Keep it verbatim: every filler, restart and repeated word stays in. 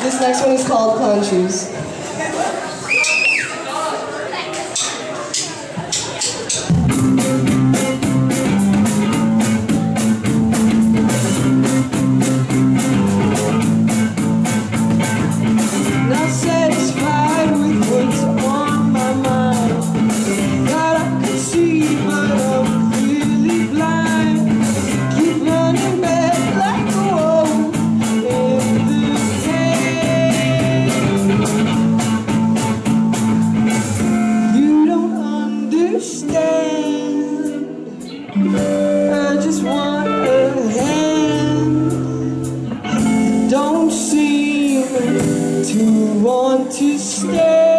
This next one is called Clown Shoes. Not satisfied with what's on my mind. Thought I could see, but I'm really blind. Keep running back like a wolf in the cave. You don't understand. I just want a hand. Don't seem to want to stay.